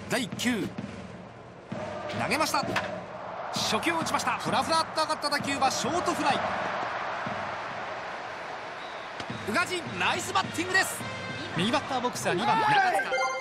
第1球投げました。初球を打ちました。ふらふらっと上がった打球はショートフライ。宇賀神ナイスバッティングです。右バッターボックスは2番中塚。